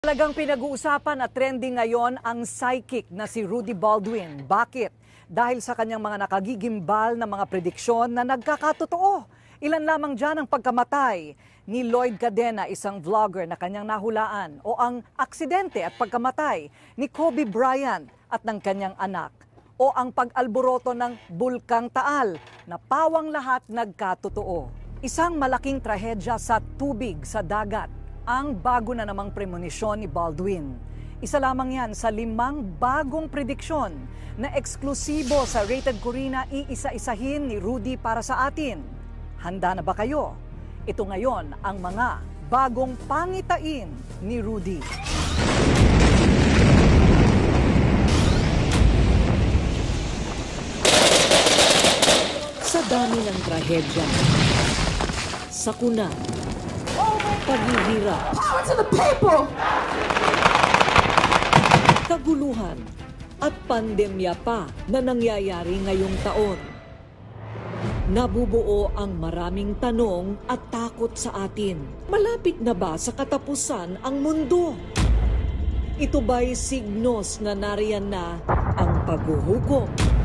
Talagang pinag-uusapan at trending ngayon ang psychic na si Rudy Baldwin. Bakit? Dahil sa kanyang mga nakagigimbal na mga prediksyon na nagkakatotoo. Ilan lamang dyan ang pagkamatay ni Lloyd Cadena, isang vlogger na kanyang nahulaan, o ang aksidente at pagkamatay ni Kobe Bryant at ng kanyang anak, o ang pag-alboroto ng Bulkang Taal na pawang lahat nagkatotoo. Isang malaking trahedya sa tubig sa dagat ang bago na namang premonisyon ni Baldwin. Isa lamang yan sa 5 bagong prediksyon na eksklusibo sa Rated Corina iisa-isahin ni Rudy para sa atin. Handa na ba kayo? Ito ngayon ang mga bagong pangitain ni Rudy. Sa dami ng trahedya, sakuna, paghihirap, power to the people! kaguluhan at pandemya pa na nangyayari ngayong taon. Nabubuo ang maraming tanong at takot sa atin. Malapit na ba sa katapusan ang mundo? Ito ba'y signos na nariyan na ang paghuhukom?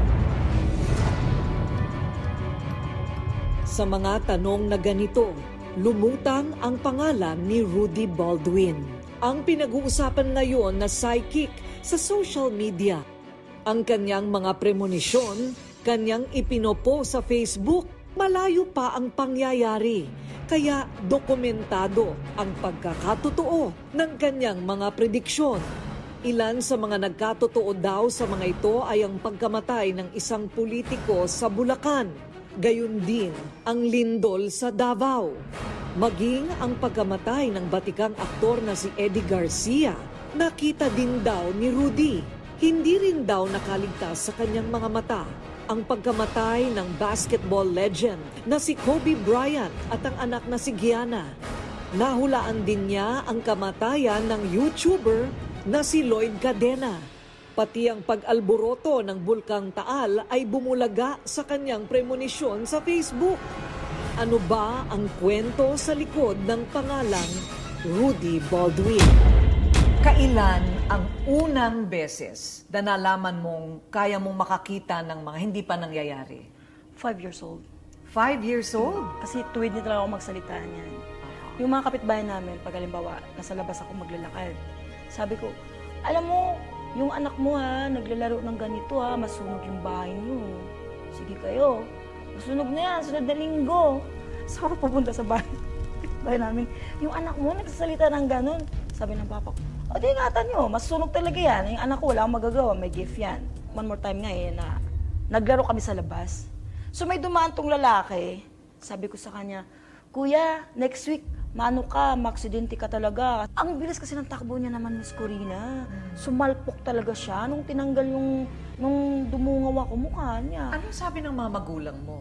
Sa mga tanong na ganito, lumutang ang pangalan ni Rudy Baldwin. Ang pinag-uusapan ngayon na psychic sa social media. Ang kanyang mga premonisyon, kanyang ipinopo sa Facebook. Malayo pa ang pangyayari, kaya dokumentado ang pagkakatotoo ng kanyang mga prediksyon. Ilan sa mga nagkatotoo daw sa mga ito ay ang pagkamatay ng isang politiko sa Bulacan. Gayon din ang lindol sa Davao. Maging ang pagkamatay ng batikang aktor na si Eddie Garcia, nakita din daw ni Rudy. Hindi rin daw nakaligtas sa kanyang mga mata ang pagkamatay ng basketball legend na si Kobe Bryant at ang anak na si Gianna. Nahulaan din niya ang kamatayan ng YouTuber na si Lloyd Cadena. Pati ang pag-alboroto ng Bulkang Taal ay bumulaga sa kanyang premonisyon sa Facebook. Ano ba ang kwento sa likod ng pangalang Rudy Baldwin? Kailan ang unang beses na nalaman mong kaya mong makakita ng mga hindi pa nangyayari? 5 years old. 5 years old? Kasi tuwid na talaga ako magsalita niyan. Yung mga kapitbahay namin, pag halimbawa, nasa labas ako maglalakad, sabi ko, alam mo, yung anak mo ha, naglalaro ng ganito ha, masunog yung bahay niyo. Sige kayo, masunog na yan, sunod na linggo. So ako pupunta sa bahay namin, yung anak mo nagsasalita ng ganon. Sabi ng papa ko, o di ingatan nyo, masunog talaga yan. Yung anak ko wala akong magagawa, may gift yan. One more time nga na naglaro kami sa labas. So may dumaan tong lalaki, sabi ko sa kanya, Kuya, next week, mano ka, maaksidente ka talaga. Ang bilis kasi ng takbo niya naman, Miss Corina. Sumalpok talaga siya nung tinanggal nung dumungaw ako mukha niya. Anong sabi ng mga magulang mo?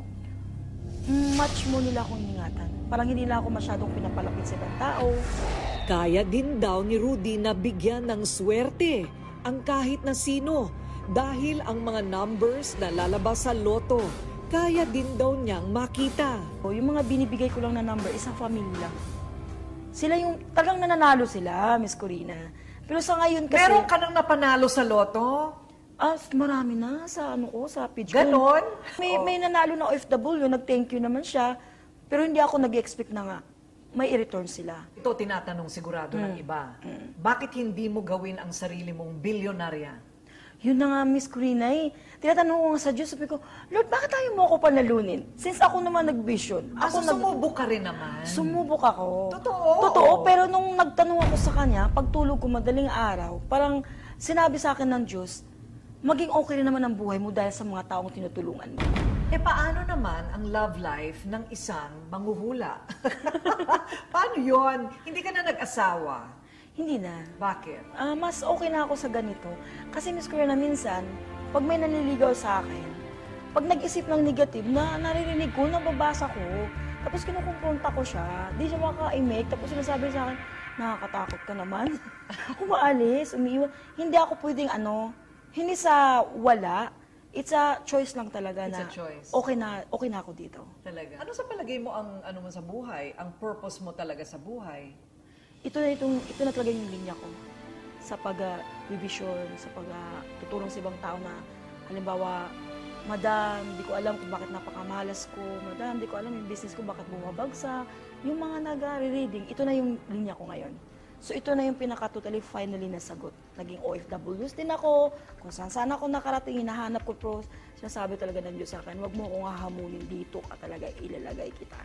Much mo nila akong ingatan. Parang hindi nila ako masyadong pinapalapit sa ibang tao. Kaya din daw ni Rudy na bigyan ng swerte ang kahit na sino dahil ang mga numbers na lalabas sa loto, kaya din daw niyang makita. Yung mga binibigay ko lang na number, isang family lang. Sila yung talagang nananalo sila, Miss Corina. Pero sa ngayon kasi... Meron ka nang napanalo sa loto? Marami na sa sa page ko. Ganon? May nanalo na OFW, nag-thank you naman siya. Pero hindi ako nag-expect na nga may i-return sila. Ito tinatanong sigurado ng iba. Bakit hindi mo gawin ang sarili mong bilyonarya? Yun na nga, Miss Corina, tinatanong ko nga sa Diyos, sabi ko, Lord, bakit tayo mo ako panalunin? Since ako naman nag-vision. Sumubok ka rin naman? Sumubok ako. Totoo? Totoo, pero nung nagtanong ako sa kanya, pagtulog ko madaling araw, parang sinabi sa akin ng Diyos, maging okay rin naman ang buhay mo dahil sa mga taong tinutulungan mo. Paano naman ang love life ng isang manghuhula? Paano yon? Hindi ka na nag-asawa? Hindi na. Bakit? Mas okay na ako sa ganito. Kasi Miss Corina, minsan, pag may nanliligaw sa akin, pag nag-isip ng negative, naririnig ko, nababasa ko, tapos kinukumpronta ko siya, di siya maka-imake, tapos sinasabi sa akin, nakakatakot ka naman. Umaalis, umiiwan. Hindi ako pwedeng hindi sa wala, it's a choice lang talaga It's na a choice. okay na ako dito. Talaga. Ano sa palagay mo ang ano mo sa buhay? Ang purpose mo talaga sa buhay? ito na talaga yung linya ko sa pag-revision, sa pag-tutulong sa ibang tao na, halimbawa, Madam, di ko alam kung bakit napakamalas ko. Madam, di ko alam yung business ko bakit bumabagsak. Yung mga nag-reading, ito na yung linya ko ngayon. So ito na yung pinaka-totally finally na sagot. Naging OFWs din ako, kung saan ako nakarating, hinahanap ko pros. Sinasabi talaga ng Diyos sa akin, wag mo akong hahamunin dito ka talaga, ilalagay kita.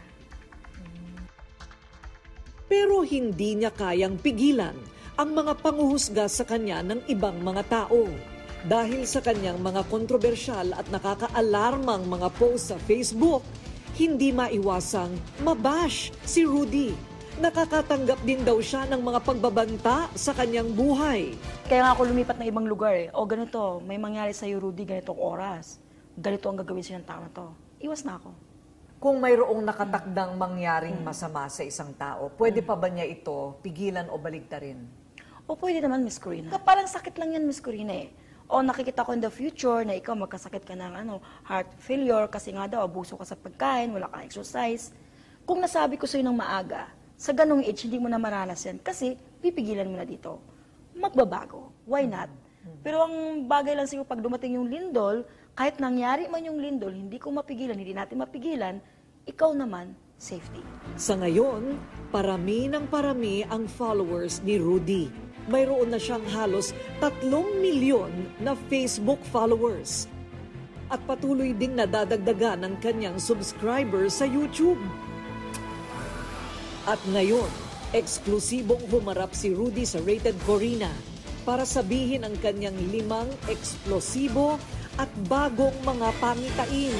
Pero hindi niya kayang pigilan ang mga panguhusga sa kanya ng ibang mga tao. Dahil sa kanyang mga kontrobersyal at nakakaalarmang mga post sa Facebook, hindi maiwasang mabash si Rudy. Nakakatanggap din daw siya ng mga pagbabanta sa kanyang buhay. Kaya nga ako lumipat ng ibang lugar eh. O ganito, may mangyari sa'yo Rudy, ganitong oras. Ganito ang gagawin siya ng tao na to. Iwas na ako. Kung mayroong nakatakdang mangyaring masama sa isang tao, pwede pa ba niya ito pigilan o baligtarin? O pwede naman, Miss Corina. Parang sakit lang yan, Miss Corina eh. O nakikita ko in the future na ikaw magkasakit ka ng heart failure kasi nga daw abuso ka sa pagkain, wala kang exercise. Kung nasabi ko sa'yo ng maaga, sa ganong age, hindi mo na maranas yan kasi pipigilan mo na dito. Magbabago. Why not? Pero ang bagay lang siguro pag dumating yung lindol, kahit nangyari man yung lindol, hindi ko mapigilan, hindi natin mapigilan, ikaw naman, safety. Sa ngayon, parami ng parami ang followers ni Rudy. Mayroon na siyang halos 3 milyon na Facebook followers. At patuloy ding nadadagdagan ng kanyang subscribers sa YouTube. At ngayon, eksklusibong humarap si Rudy sa Rated Corina para sabihin ang kanyang 5 eksplosibo at bagong mga pangitain.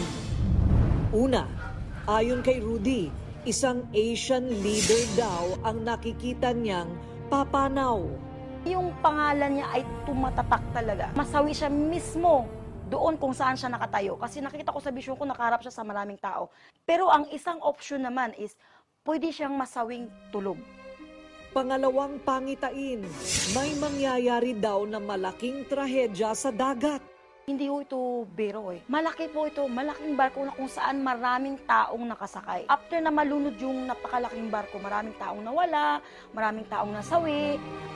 Una, ayon kay Rudy, isang Asian leader daw ang nakikita niyang papanaw. Yung pangalan niya ay tumatatak talaga. Masawi siya mismo doon kung saan siya nakatayo. Kasi nakita ko sa vision ko, nakaharap siya sa maraming tao. Pero ang isang option naman is, pwede siyang masawing tulog. Pangalawang pangitain, may mangyayari daw na malaking trahedya sa dagat. Hindi po ito biro eh. Malaki po ito, malaking barko na kung saan maraming taong nakasakay. After na malunod yung napakalaking barko, maraming taong nawala, maraming taong nasawi.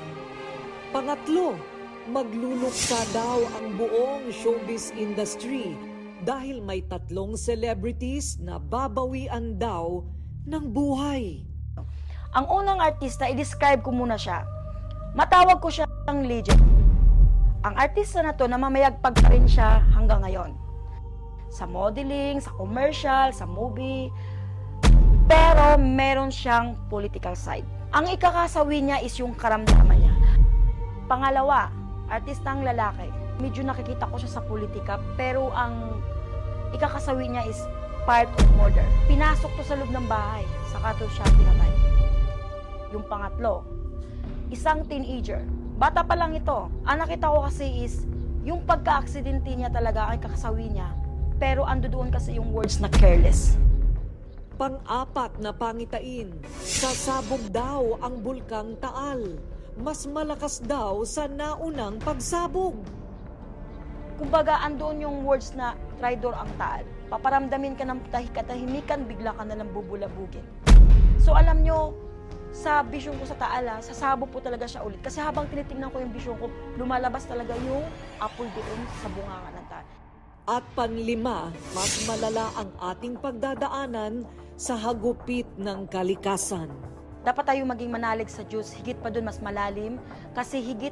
Pangatlo, magluluksa daw ang buong showbiz industry dahil may 3 celebrities na babawian daw ng buhay. Ang unang artista, i-describe ko muna siya. Matawag ko siya ang legend. Ang artista na to, namamayagpag pa rin siya hanggang ngayon. Sa modeling, sa commercial, sa movie. Pero meron siyang political side. Ang ikakasawi niya is yung karamdaman niya. Pangalawa, artistang lalaki. Medyo nakikita ko siya sa politika, pero ang ikakasawi niya is part of murder. Pinasok to sa loob ng bahay, saka to siya pinatay. Yung pangatlo, isang teenager. Bata pa lang ito. Ang nakita ko kasi is, yung pagka-aksidente niya talaga ay kakasawi niya, pero ando doon kasi yung words na careless. Pang-apat na pangitain, sasabog daw ang bulkang Taal. Mas malakas daw sa naunang pagsabog. Kumbaga, andoon yung words na traidor ang Taal. Paparamdamin ka ng katahimikan, bigla ka nalang bubulabugin. So alam nyo, sa vision ko sa Taal, sasabog po talaga siya ulit. Kasi habang tinitingnan ko yung vision ko, lumalabas talaga yung apoy doon sa bunganga ng Taal. At panlima, mas malala ang ating pagdadaanan sa hagupit ng kalikasan. Dapat tayo maging manalig sa Diyos, higit pa doon mas malalim, kasi higit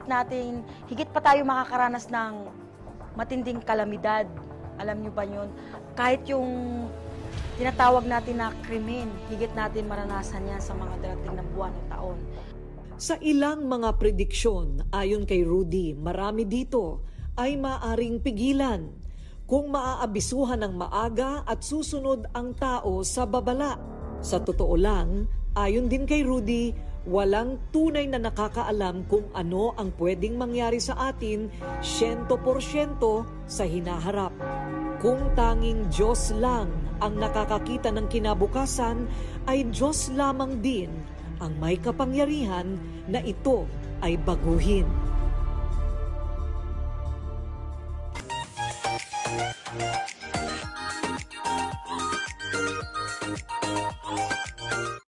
pa tayo makakaranas ng matinding kalamidad. Alam nyo ba yun? Kahit yung tinatawag natin na krimen, higit natin maranasan yan sa mga darating na buwan o taon. Sa ilang mga prediksyon, ayon kay Rudy, marami dito ay maaring pigilan kung maaabisuhan ng maaga at susunod ang tao sa babala. Sa totoo lang, ayon din kay Rudy, walang tunay na nakakaalam kung ano ang pwedeng mangyari sa atin 100% sa hinaharap. Kung tanging Diyos lang ang nakakakita ng kinabukasan, ay Diyos lamang din ang may kapangyarihan na ito ay baguhin.